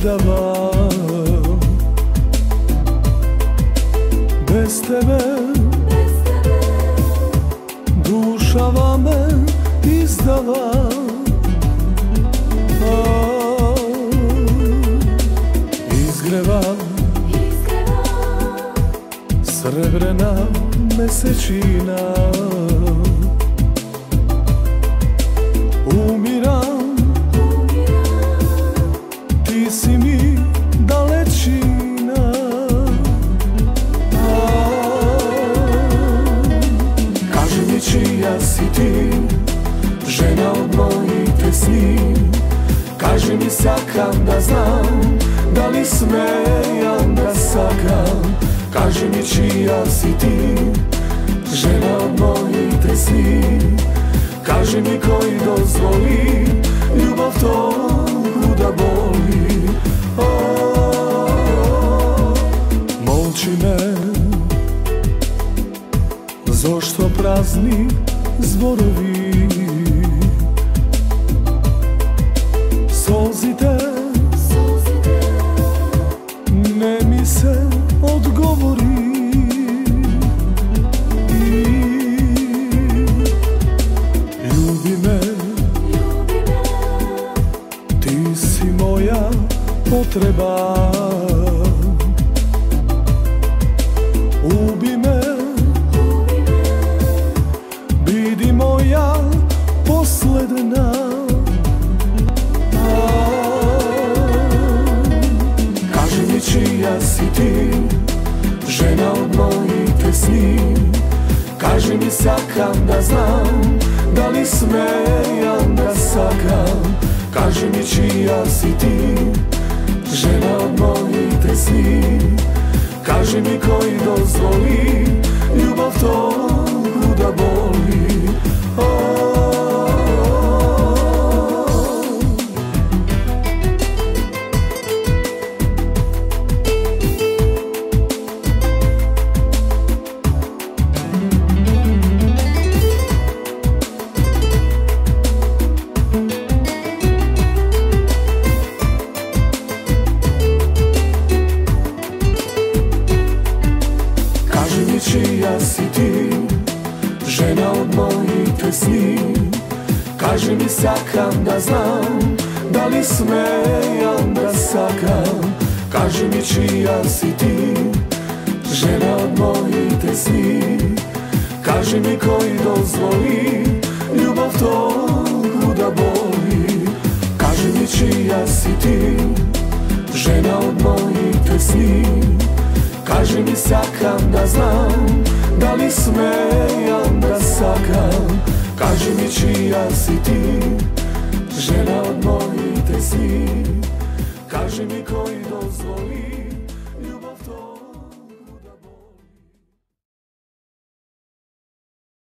izdavam. Bez tebe duša me izdava. Izgreva srebrena mesečina. Umiram, ti si mi dalečina. Kaži mi čija si ti, žena od mojih pesmi. Kaži mi sakam da znam, da li smejam da sakam. Kaži mi čija si ti, žena od mojih pesmi. Kaži mi koji dozvoli ljubav togu da boli. Molči me, zašto prazni zborovi. Solzite, ne mi se odgovori. Ljubi me, ti si moja potreba. Ubi me, bidi moja posledna. Kaži mi čija si ti, žena od mojih pesmi. Kaži mi sakam da znam, da li smejam da sakam. Kaži mi čija si ti, žena od mojih pesmi. Kaži mi koji dozvoli ljubav togu da boli. Čija si ti, žena od mojih pesmi. Kaži mi sakam da znam, da li smejam da sakam. Kaži mi čija si ti, žena od mojih pesmi. Kaži mi koji dozvoli ljubav togu da boli. Kaži mi čija si ti, žena od mojih pesmi. Kaži mi sakam da znam, da li smejam da sakam. Kaži mi čija si ti, žena od mojih pesmi. Kaži mi koji dozvoli